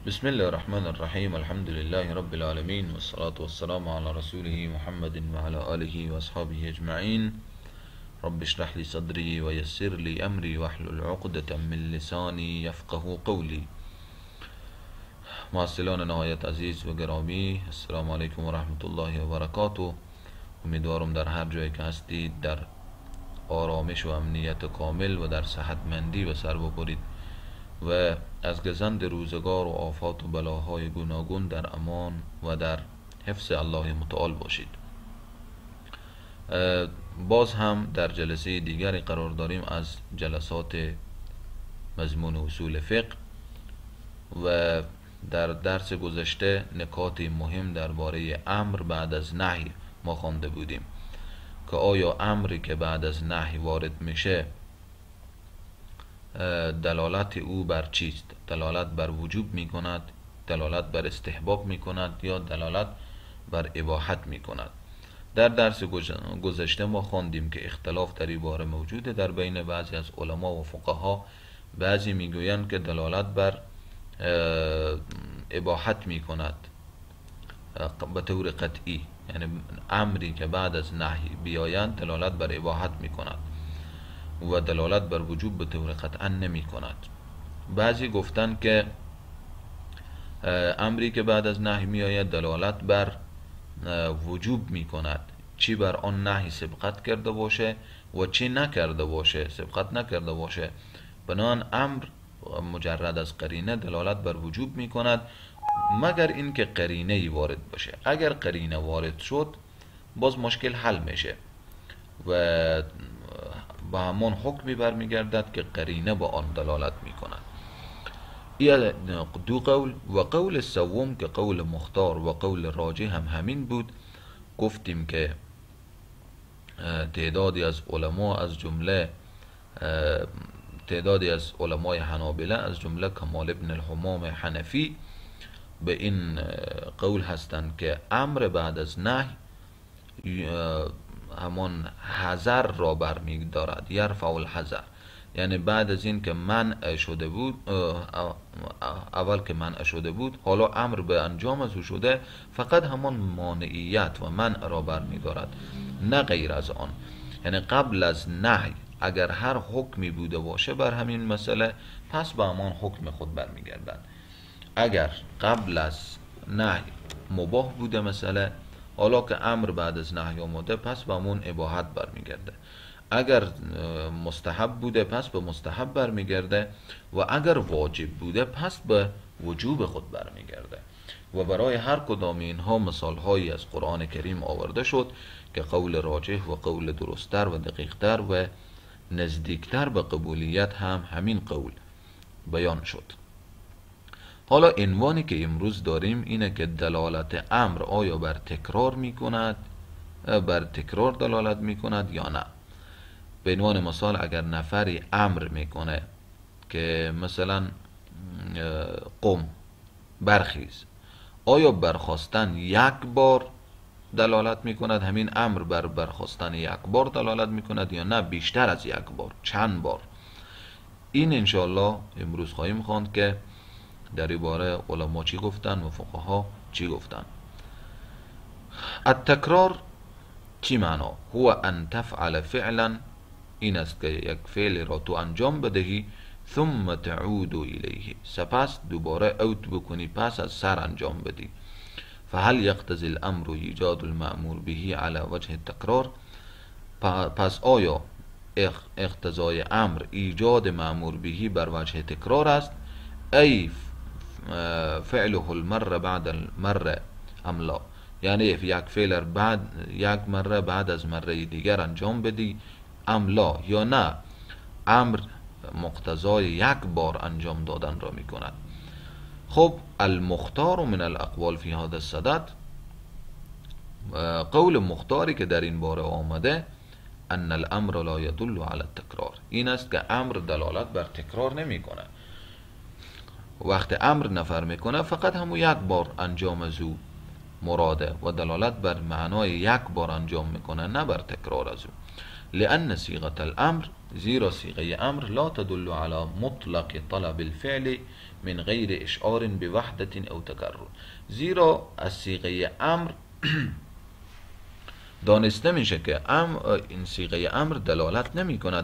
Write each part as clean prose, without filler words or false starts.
بسم الله الرحمن الرحيم. الحمد لله رب العالمين، والصلاة والسلام على رسوله محمد وعلى آله وأصحابه أجمعين. رب اشرح لي صدري ويسر لي أمري واحلل عقدة من لساني يفقه قولي. معسلان نهایت عزیز و گرامی، السلام علیکم و رحمت الله و برکاته. امیدوارم در هر جایی که هستید در آرامش و امنیت کامل و در صحتمندی به سر ببرید و از گزند روزگار و آفات و بلاهای گوناگون در امان و در حفظ الله متعال باشید. باز هم در جلسه دیگری قرار داریم از جلسات مضمون اصول فقه و در درس گذشته نکات مهم درباره امر بعد از نهی ما خوانده بودیم که آیا امری که بعد از نهی وارد میشه دلالت او بر چیست؟ دلالت بر وجوب می کند، دلالت بر استحباب می کند یا دلالت بر اباحت می کند. در درس گذشته ما خواندیم که اختلاف در این باره موجوده در بین بعضی از علما و فقها. بعضی می گویند که دلالت بر اباحت می کند به طور قطعی، یعنی امری که بعد از نهی بیایند دلالت بر اباحت می کند و دلالت بر وجوب به طور قطعا نمی کند. بعضی گفتن که امری که بعد از نهی می آید دلالت بر وجوب می کند، چی بر آن نهی سبقت کرده باشه و چی نکرده باشه، سبقت نکرده باشه. بنابراین امر مجرد از قرینه دلالت بر وجوب می کند مگر اینکه قرینه ای وارد باشه. اگر قرینه وارد شد باز مشکل حل میشه و با همان حکمی برمیگردد که قرینه با آن دلالت میکند. این دو قول و قول سوم که قول مختار و قول راجح هم همین بود. گفتیم که تعدادی از علما از جمله تعدادی از علمای حنابله از جمله کمال ابن الحمام حنفی به این قول هستند که امر بعد از نهی همان حذر را برمی دارد، یرفع الحذر، یعنی بعد از این که منع شده بود، اول که منع شده بود حالا امر به انجام از او شده، فقط همان مانعیت و منع را برمی دارد نه غیر از آن. یعنی قبل از نهی اگر هر حکمی بوده باشه بر همین مسئله، پس به همان حکم خود برمی گردد. اگر قبل از نهی مباح بوده مسئله، حالا که امر بعد از نهی آمده پس به همون اباحت برمیگرده. اگر مستحب بوده پس به مستحب برمیگرده و اگر واجب بوده پس به وجوب خود برمیگرده. و برای هر کدام اینها مثال هایی از قرآن کریم آورده شد که قول راجح و قول درستتر و دقیقتر و نزدیکتر به قبولیت هم همین قول بیان شد. حالا عنوانی که امروز داریم اینه که دلالت امر آیا بر تکرار میکند، بر تکرار دلالت میکند یا نه. به عنوان مثال اگر نفری امر میکنه که مثلا قم، برخیز، آیا برخواستن یک بار دلالت میکند، همین امر بر برخواستن یک بار دلالت میکند یا نه بیشتر از یک بار، چند بار؟ این انشاءالله امروز خواهیم خواند که در این باره علما چی گفتن و فقها چی گفتن. التکرار چی معنا؟ هو ان تفعل فعلا، این است که یک فعل را تو انجام بدهی، ثم تعود الیه، سپس دوباره عود بکنی، پس از سر انجام بدی. فهل یقتضی الامر ایجاد المأمور به علی وجه التکرار؟ پس آیا اقتضای امر ایجاد مأمور به بر وجه تکرار است؟ ای فعله المره بعد المره ام لا، یعنی یک فعل بعد یک مره بعد از مره دیگر انجام بدی ام لا، یا نه امر مقتضای یک بار انجام دادن را می کند. خب المختار من الاقوال فی هذا الصدد، قول مختاری که در این باره آمده، ان الامر لا يدل على التکرار، این است که امر دلالت بر تکرار نمی کند. وقت امر نفر میکنه فقط همون یک بار انجام از او مراده و دلالت بر معنای یک بار انجام میکنه نه بر تکرار از او. لأن صيغة الأمر، زیرا صيغه امر لا تدل على مطلق طلب الفعل من غیر اشعار بوحدة او تکرر. زیرا از صيغه امر دانسته میشه که این صيغه امر دلالت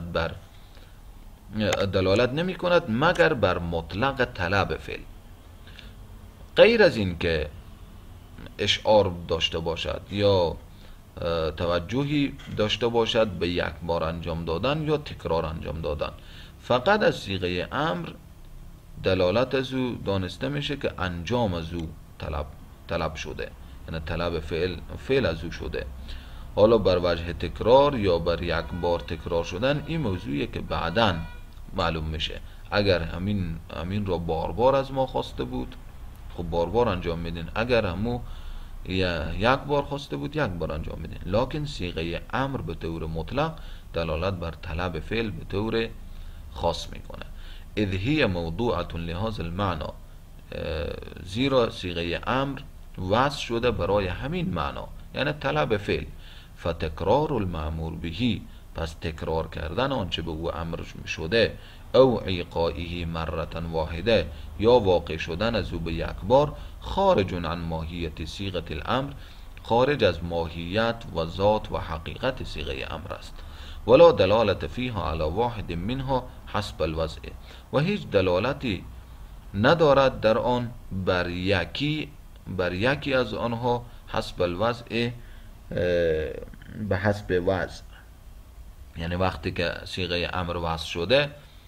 نمی کند مگر بر مطلق طلب فعل، غیر از این که اشعار داشته باشد یا توجهی داشته باشد به یک بار انجام دادن یا تکرار انجام دادن. فقط از صيغه امر دلالت از او دانسته میشه که انجام از او طلب شده، یعنی طلب فعل از او شده. حالا بر وجه تکرار یا بر یک بار تکرار شدن این موضوعیه که بعداً معلوم میشه. اگر همین را بار از ما خواسته بود، خب بار انجام میدین. اگر همو یک بار خواسته بود، یک بار انجام میدین. لکن صيغه امر به طور مطلق دلالت بر طلب فعل به طور خاص میکنه. اذ هی موضوعة لهذا المعنى، زیرا صيغه امر وضع شده برای همین معنا، یعنی طلب فعل. فتکرار المأمور به، پس تکرار کردن آنچه به او امر شده، او ایقائه مرة واحده، یا واقع شدن از او به یک بار، خارج عن ماهیت صيغه الامر، خارج از ماهیت و ذات و حقیقت صيغه امر است. ولا دلالت فیها علی واحد منها حسب الوضع، و هیچ دلالتی ندارد در آن بر یکی از آنها حسب الوضع، به حسب وضع. یعنی وقتی که صيغه امر وضع شده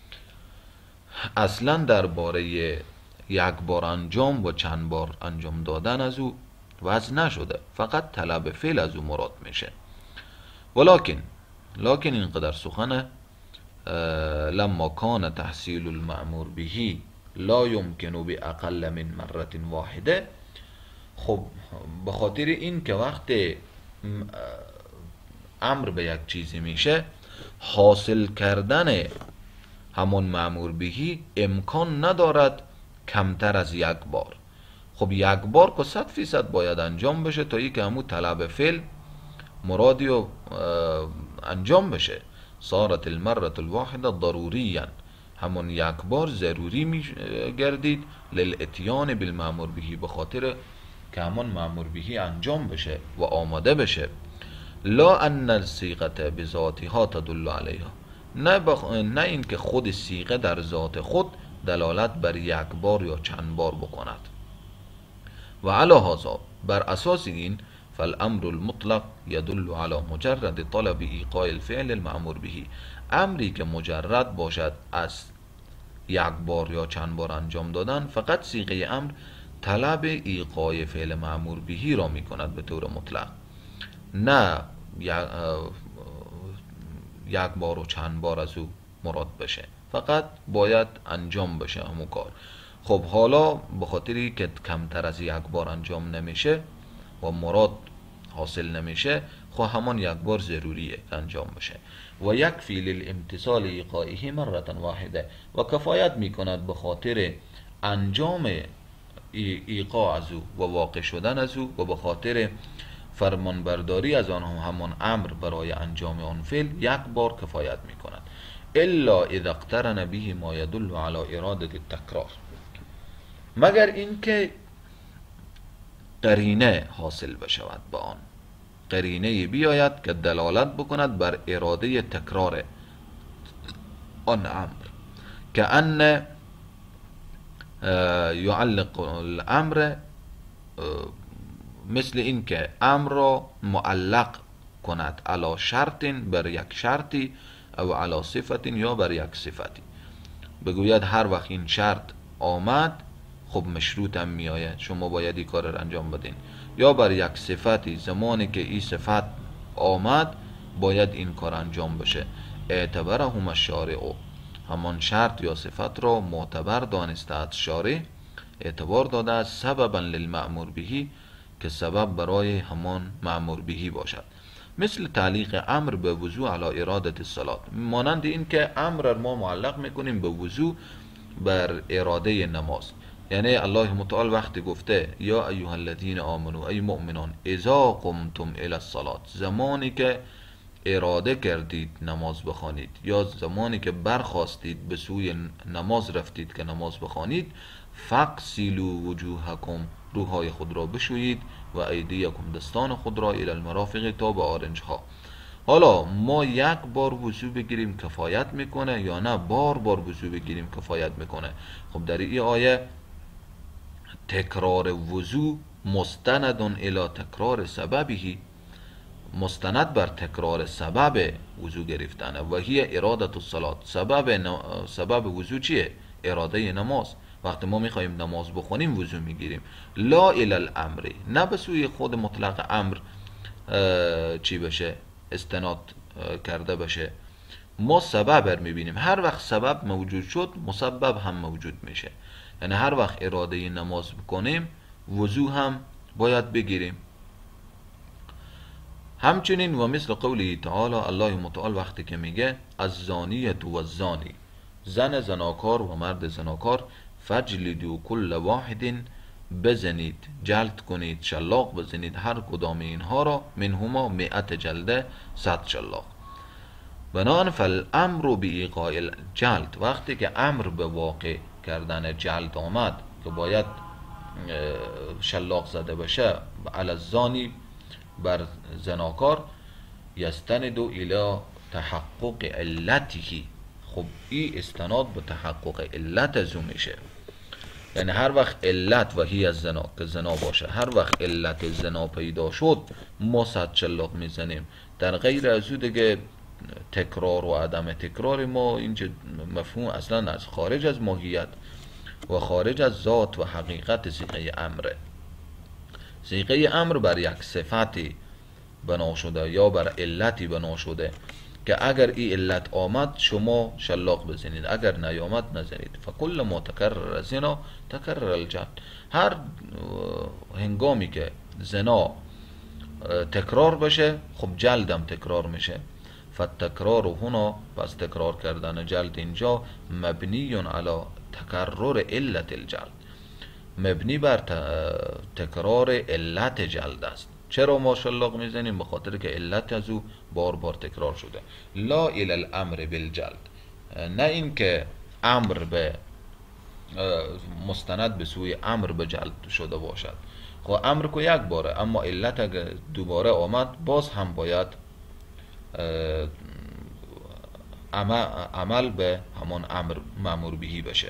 اصلا درباره یک بار انجام و چند بار انجام دادن از او وضع نشده، فقط طلب فعل از او مراد میشه. ولکن اینقدر سخنه، لما کان تحصیل المأمور به لا يمكن باقل من مرة واحده. خب به خاطر این که وقتی امر به یک چیزی میشه، حاصل کردن همون مأمور بهی امکان ندارد کمتر از یک بار. خب یک بار که 100% باید انجام بشه تا که همون طلب فعل مرادی و انجام بشه. صارت المرة الواحده ضروریا، همون یک بار ضروری می گردید للاتیان بالمأمور بهی، به خاطر که همون مأمور بهی انجام بشه و آماده بشه. لا ان الصيغه بذاتها تدل علیها، نه این که خود صيغه در ذات خود دلالت بر یک بار یا چند بار بکند. و علی هذا، بر اساس این، فالامر المطلق يدل على مجرد طلب ایقاع الفعل المأمور به، امری که مجرد باشد از یک بار یا چند بار انجام دادن، فقط صيغه امر طلب ایقاع فعل مأمور به را میکند به طور مطلق، نه یک بار و چند بار از او مراد بشه، فقط باید انجام بشه همون کار. خب حالا به خاطری که کمتر از یک بار انجام نمیشه و مراد حاصل نمیشه، خب همان یک بار ضروریه انجام بشه. و یکفی للامتثال ایقائه مرة واحده، و کفایت میکند به خاطر انجام ایقاع از او و واقع شدن از او و به خاطر فرمانبرداری از آن همان امر برای انجام آن فعل یک بار کفایت میکند. الا اذا اقترن به ما يدل على اراده التکرار، مگر اینکه قرینه حاصل بشود به آن، قرینه بیاید که دلالت بکند بر اراده تکرار آن امر، که ان یعلق الامر، مثل این که امر را معلق کند علی شرط، بر یک شرطی، او علی صفت، یا بر یک صفتی. بگوید هر وقت این شرط آمد خب مشروط هم می آید، شما باید این کار را انجام بدین، یا بر یک صفتی، زمانی که این صفت آمد باید این کار انجام بشه. اعتبرهم الشارع، همان شرط یا صفت را معتبر دانسته از شارع، اعتبار داده از سببا للمأمور به، که سبب برای همان مأمور به باشد. مثل تعلیق امر به وضوء علی ارادت الصلاة، مانند این که امر را ما معلق میکنیم به وضوء، بر اراده نماز. یعنی الله متعال وقتی گفته یا ایها الذین آمنوا، ای مؤمنان، اذا قمتم الی الصلاة، زمانی که اراده کردید نماز بخوانید یا زمانی که برخواستید به سوی نماز رفتید که نماز بخوانید، فاغسلوا وجوهکم، روهای خود را بشویید، و ایدیکم، دستان خود را، الی المرافق، تا به آرنج ها. حالا ما یک بار وضو بگیریم کفایت میکنه یا نه بار بار وضو بگیریم کفایت میکنه؟ خب در این آیه تکرار وضو مستند الی تکرار سببه، مستند بر تکرار سبب وضو گرفتنه. و هی ارادت الصلات، سبب وضو چیه؟ اراده نماز. وقتی ما میخوایم نماز بخونیم وضو میگیریم. لا الی الامر، نه به سوی خود مطلق امر چی بشه استناد کرده بشه. ما سبب میبینیم، هر وقت سبب موجود شد مسبب هم موجود میشه. یعنی هر وقت اراده نماز بکنیم وضو هم باید بگیریم. همچنین و مثل قوله تعالی، الله متعال وقتی که میگه الزانیة و الزانی، زن زناکار و مرد زناکار، فجلدوا کل واحد، بزنید، جلد کنید، شلاق بزنید هر کدام اینها را، منهما 100 جلده، 100 شلاق. بنان فالامر بایقاء الجلد، وقتی که امر به واقع کردن جلد آمد که باید شلاق زده بشه علی الزانی، بر زناکار، یستند الی تحقق علته. خب این استناد به تحقق علت ازو میشه. یعنی هر وقت علت و هی از زنا که زنا باشه، هر وقت علت زنا پیدا شد ما 100 شلاق میزنیم. در غیر از او دیگه تکرار و عدم تکرار ما اینجا مفهوم اصلا از خارج از ماهیت و خارج از ذات و حقیقت صیغه امره. صیغه امر بر یک صفتی بنا شده یا بر علتی بنا شده که اگر این علت آمد شما شلاق بزنید، اگر نیامد نزنید. فکل ما تکرر زنا تکرر الجلد، هر هنگامی که زنا تکرار بشه خب جلدم تکرار میشه. فتکرار هنا، پس تکرار کردن جلد اینجا مبنی علی تکرر علت الجلد، مبنی بر تکرار علت جلد است. چرا ما شلاق میزنیم؟ به خاطر که علت از او بار بار تکرار شده. لا الی الامر بالجلد، نه این که امر به مستند به سوی امر به جلد شده باشد. خب امر کو یک باره، اما علت اگر دوباره آمد باز هم باید عمل به همان امر مأمور بهی بشه.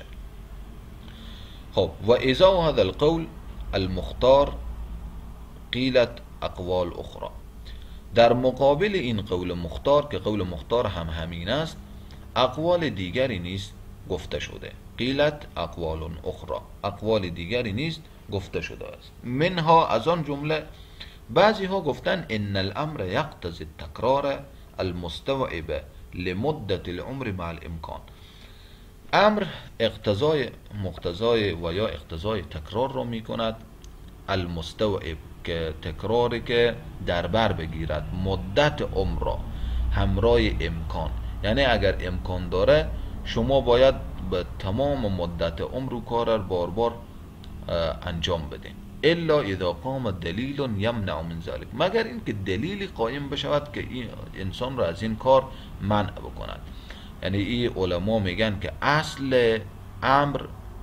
خب و اذا هذا القول المختار قیلت اقوال اخرى، در مقابل این قول مختار که قول مختار هم همین است، اقوال دیگری نیست گفته شده. قیلت اقوال اخرى، اقوال دیگری نیست گفته شده است. منها، از آن جمله بعضی ها گفتن ان الامر یقتضی التکرار المستوعب لمدت العمر مع الامکان، امر مقتضای و یا اقتضای تکرار را می کند، المستوعب که تکراری که در بر بگیرد مدت عمر را همراه امکان. یعنی اگر امکان داره شما باید به تمام مدت عمر و کار را بار بار انجام بدین. الا اذا قام دلیل یمنع من ذلك، مگر اینکه دلیلی قایم بشود که این انسان را از این کار منع بکند. یعنی این علما میگن که اصل امر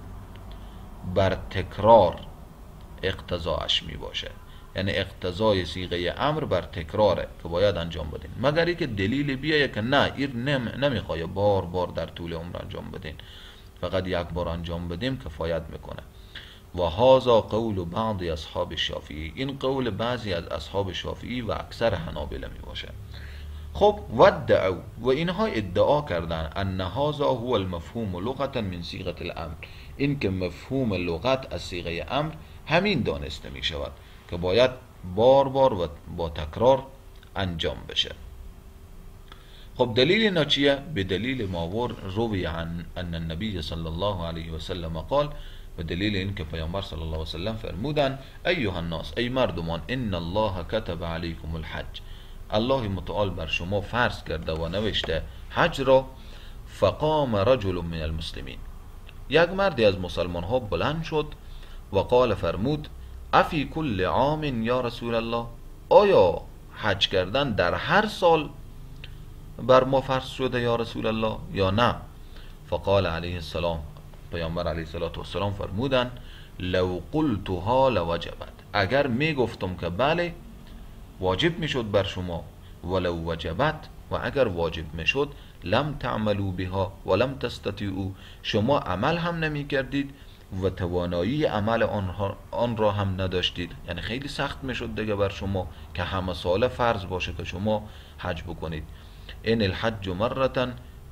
بر تکرار اقتضاش می باشه، یعنی اقتضای صیغه امر بر تکراره که باید انجام بدین، مگر اینکه دلیل بیایه که نه این نمیخواد بار بار در طول عمر انجام بدین، فقط یک بار انجام بدیم کفایت میکنه. و هذا قول بعض اصحاب الشافعی، این قول بعضی از اصحاب شافعی و اکثر حنابلة می باشه. خب ودعوا، و اینها ادعا کردن ان هذا هو المفهوم لغتا من صیغه الامر، این که مفهوم لغت از صیغه امر همین دانسته می شود که باید بار بار و با تکرار انجام بشه. خب دلیل اینا چیه؟ به دلیل ما روی عن ان النبی صلی الله علیه و سلم قال، و دلیل این که پیامبر صلی الله علیه و سلم فرمودن ایها الناس، ای مردمان، ان الله کتب علیکم الحج، الله متعال بر شما فرض کرده و نوشته حج را. فقام رجل من المسلمین، یک مردی از مسلمان ها بلند شد و قال فرمود افی کل عام یا رسول الله، آیا حج کردن در هر سال بر ما فرض شده یا رسول الله یا نه؟ فقال علیه السلام، پیامبر علیه السلام فرمودن لو قلتها لوجبت، اگر می گفتم که بله واجب می شد بر شما، ولو وجبت، و اگر واجب می شد لم تعملوا بها ولم تستطيعوا، شما عمل هم نمی کردید و توانایی عمل آن را هم نداشتید. یعنی خیلی سخت می شد دیگه بر شما که همه ساله فرض باشه که شما حج بکنید. ان الحج مرة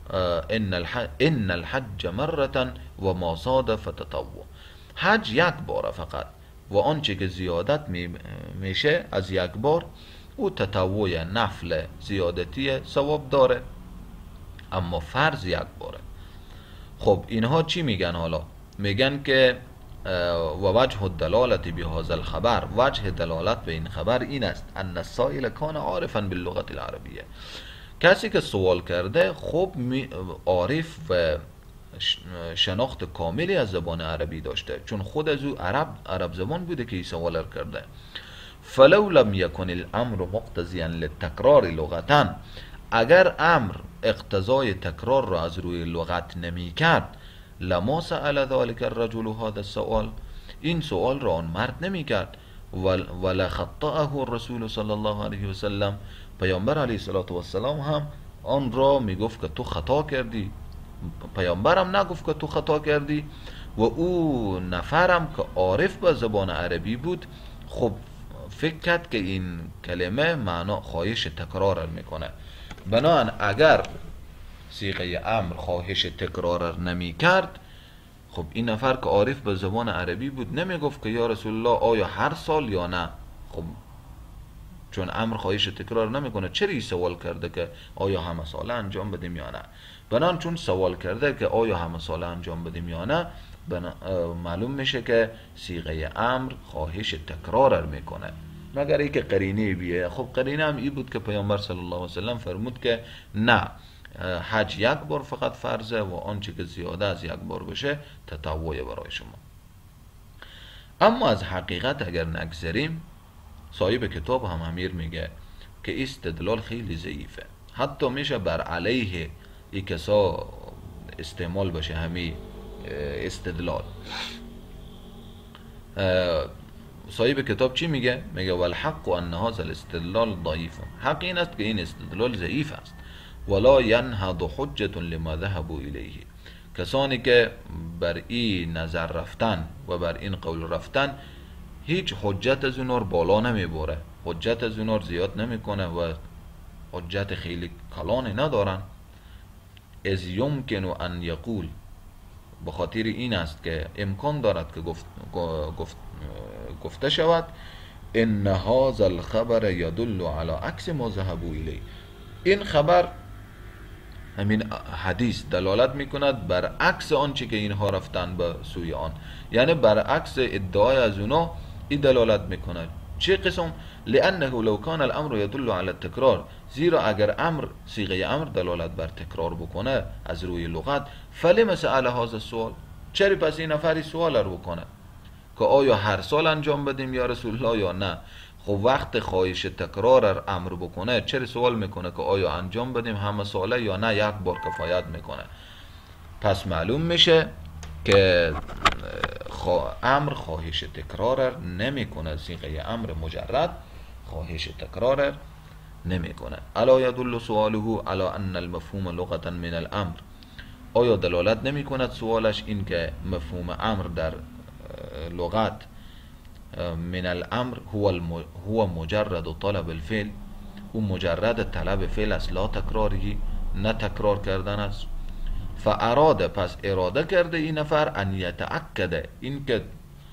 ان الحج مرة و ما زاد فتطوع، حج یک بار فقط و آنچه که زیادت میشه از یک بار او تطوع نفل زیادتی ثواب داره، اما فرض یک باره. خب اینها چی میگن حالا؟ میگن که و وجه الدلالت بهذا الخبر، وجه دلالت به این خبر این است ان السائل کان عارفا باللغة العربیه، کسی که سوال کرده خب عارف و شناخت کاملی از زبان عربی داشته، چون خود از او عرب زبان بوده که این سوال کرده. فلو لم يكن الامر مقتضيا للتکرار لغتا، اگر امر اقتضای تکرار را از روی لغت نمی کرد لما سأل ذلك الرجل هذا السؤال، این سوال را آن مرد نمی کرد. ولا خطأه الرسول صلی الله علیه و سلم، پیامبر علیه السلام هم آن را می گفت که تو خطا کردی، پیامبرم نگفت که تو خطا کردی. و او نفرم که عارف به زبان عربی بود خب فکر کرد که این کلمه معنا خواهش تکرار میکنه. بنابراین اگر صیغه امر خواهش تکرار نمی کرد، خب این نفر که عارف به زبان عربی بود نمی گفت که یا رسول الله آیا هر سال یا نه. خب چون امر خواهش تکرار نمیکنه چرا سوال کرده که آیا همه ساله انجام بدیم یا نه؟ بنابراین چون سوال کرده که آیا همه ساله انجام بدیم یا نه، معلوم میشه که صیغه امر خواهش تکرار میکنه، مگر اینکه قرینه بیه. خب قرینه هم این بود که پیامبر صلی الله علیه و سلم فرمود که نه، حج یک بار فقط فرضه و آنچه که زیاده از یک بار بشه تطوعه برای شما. اما از حقیقت اگر نگذریم، صاحب کتاب هم امیر میگه که استدلال خیلی ضعیفه، حتی میشه بر علیه یک کسا استعمال بشه همین استدلال. صاحب کتاب چی میگه؟ میگه والحق ان هذا الاستدلال ضعیف، حق این است که این استدلال ضعیف است. ولا ينهض حجة لما ذهبوا الیه، کسانی که بر این نظر رفتن و بر این قول رفتن هیچ حجت از اونار بالا نمیبره، حجت از اونار زیاد نمیکنه و حجت خیلی کلانی ندارن. از یمکن ان یقول، بخاطر این است که امکان دارد که گفته شود ان هذا الخبر يدل على عکس ما ذهبوا الیه، این خبر همین حدیث دلالت میکند بر عکس آنچه که اینها رفتن به سوی آن، یعنی برعکس ادعای از اونا این دلالت میکند. چه قسم؟ لانه لو کان الامر يدل على التکرار، زیرا اگر امر صیغه امر دلالت بر تکرار بکنه از روی لغت، فلم سأل هذا السؤال، چرا پس این نفری سوال رو بکنه که آیا هر سال انجام بدیم یا رسول الله یا نه؟ خب وقت خواهش تکرار امر بکنه چرا سوال میکنه که آیا انجام بدیم همه ساله یا نه یک بار کفایت میکنه؟ پس معلوم میشه که امر خواهش تکرار نمیکنه، صیغه امر مجرد خواهش تکرار نمیکنه. الا يدل سؤاله على ان المفهوم لغة من الامر، آیا دلالت نمیکند سوالش این که مفهوم امر در لغت من الامر هو مجرد طلب الفعل، او مجرد طلب فعل است، لا تکراری، نه تکرار کردن است. فاراده، پس اراده کرده این نفر ان یتأکد، این که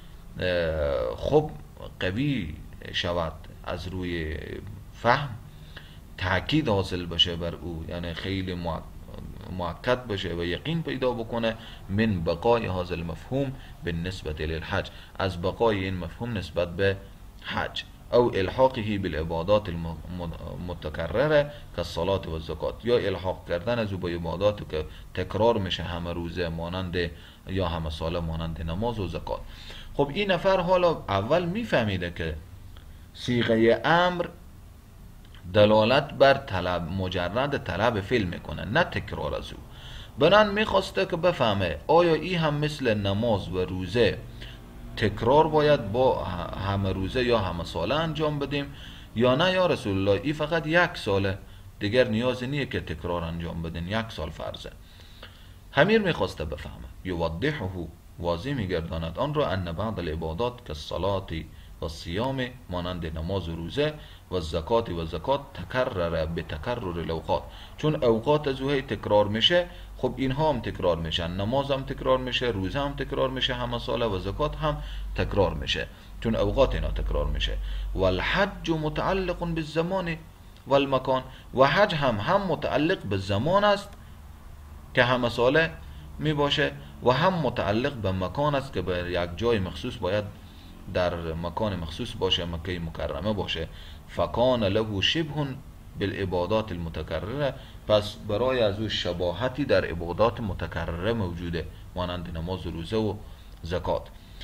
خب قوی شود از روی فهم، تأکید حاصل بشه بر او، یعنی خیلی مؤکد بشه و یقین پیدا بکنه من بقای هذا المفهوم بالنسبه للحج، از بقای این مفهوم نسبت به حج، او الحاقه بالعبادات المتکرره كالصلاة و الزکات، یا الحاق کردن از او به عبادات که تکرار میشه همه روزه مانند یا همه ساله مانند نماز و زکات. خب این نفر حالا اول میفهمیده که صیغه امر دلالت بر طلب، مجرد طلب فعل میکنه، نه تکرار از او. بنان میخواسته که بفهمه آیا این هم مثل نماز و روزه تکرار باید با همه روزه یا همه ساله انجام بدیم یا نه یا رسول الله این فقط یک ساله، دیگر نیازی نیه که تکرار انجام بدین، یک سال فرضه. همین میخواسته بفهمه. یوضحه، واضح میگرداند آن را، ان بعض العبادات که الصلاة و صیام، مانند نماز و روزه، و زکات و زکات، تکرر به تکرر الاوقات، چون اوقات از او تکرار میشه، خب اینها هم تکرار میشن، نماز هم تکرار میشه، روزه هم تکرار میشه همه ساله، و زکات هم تکرار میشه چون اوقات اینا تکرار میشه. و الحج متعلق بالزمان و المکان، و حج هم متعلق به زمان است که همه ساله می باشه و هم متعلق به مکان است که به یک جای مخصوص باید در مکان مخصوص باشه، مکه مکرمه باشه. فکان له شبه بالعبادات المتکرره، پس برای از او شباهتی در عبادات متکرره موجوده، مانند نماز و روزه و زکات.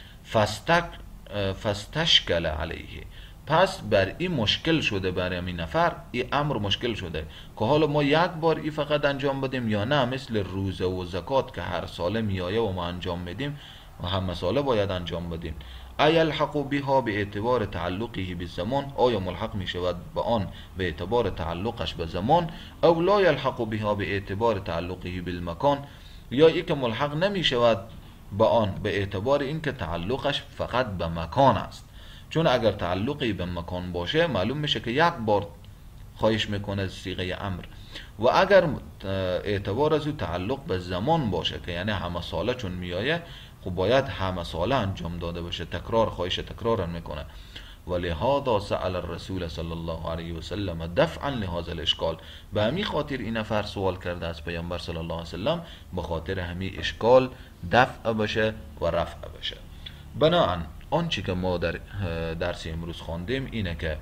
فاستشکل علیه، پس بر این مشکل شده، برای این نفر این امر مشکل شده که حالا ما یک بار این فقط انجام بدیم یا نه مثل روزه و زکات که هر ساله میایه و ما انجام میدیم و همه ساله باید انجام بدیم. ای الحق بها به اعتبار تعلقه به زمان، آیا ملحق می شود به آن به اعتبار تعلقش به زمان، او لا یلحق بها به اعتبار تعلقه بالمکان، یا ای که ملحق نمی شود به آن به اعتبار اینکه تعلقش فقط به مکان است. چون اگر تعلقی به مکان باشه معلوم میشه که یک بار خواهش میکنه صیغه امر، و اگر اعتبار از او تعلق به زمان باشه که یعنی همه ساله چون میایه، خب باید همه ساله انجام داده باشه، تکرار خواهش تکرار میکنه. ولهذا سأل الرسول صلی الله علیه و سلم دفعا لهذا الاشکال، به همین خاطر این نفر سوال کرده از پیامبر صلی الله علیه و سلم، به خاطر همین اشکال دفع بشه و رفع بشه. بناهن آنچه که ما در درس امروز خواندیم اینه که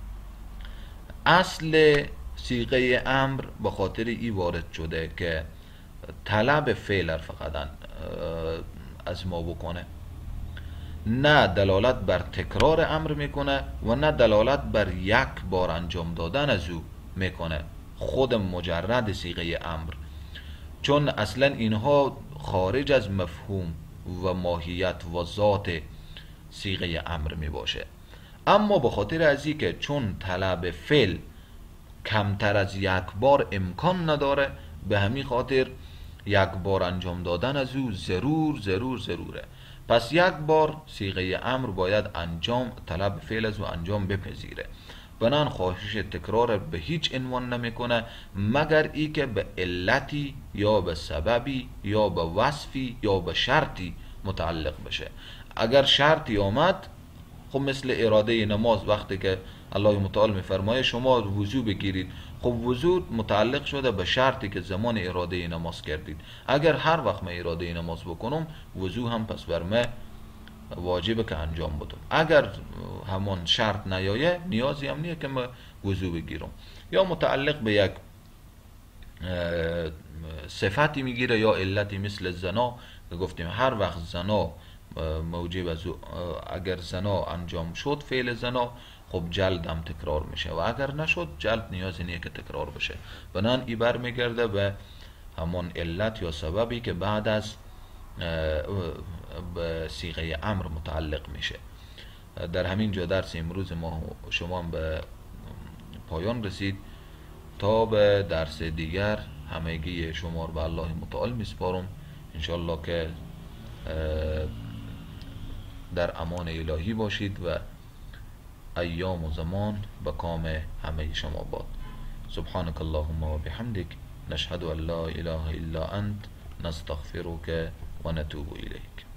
اصل صیغه امر به خاطر این وارد شده که طلب فعل فقط از ما بکنه، نه دلالت بر تکرار امر میکنه و نه دلالت بر یک بار انجام دادن از او میکنه، خود مجرد صیغه امر، چون اصلا اینها خارج از مفهوم و ماهیت و ذات صیغه امر می باشه. اما به خاطر از این که چون طلب فعل کمتر از یک بار امکان نداره، به همین خاطر یک بار انجام دادن از او ضروره. پس یک بار صیغه امر باید انجام طلب فعل از او انجام بپذیره. بنان خواهش تکرار به هیچ عنوان نمیکنه مگر ای که به علتی یا به سببی یا به وصفی یا به شرطی متعلق بشه. اگر شرطی آمد، خب مثل اراده نماز وقتی که الله متعال میفرمایه شما وضو بگیرید، خب وضو متعلق شده به شرطی که زمان اراده نماز کردید. اگر هر وقت من اراده نماز بکنم، وضو هم پس بر من واجبه که انجام بدم. اگر همون شرط نیایه، نیازی هم نیه که من وضو بگیرم. یا متعلق به یک صفتی میگیره یا علتی، مثل زنا که گفتیم هر وقت زنا موجب از اگر زنا انجام شد فعل زنا، خب جلد هم تکرار میشه و اگر نشد جلد نیازی نیه که تکرار بشه. بنان ای بر میگرده به همون علت یا سببی که بعد از به صیغه امر متعلق میشه. در همین جا درس امروز ما شما به پایان رسید. تا به درس دیگر همگی شما رو به الله متعال میسپارم، انشالله که در امان الهی باشید و ایام و زمان به کام همه شما باد. سبحانك اللهم و بحمدک، نشهد ان لا اله الا انت، نستغفرك و نتوب الیک.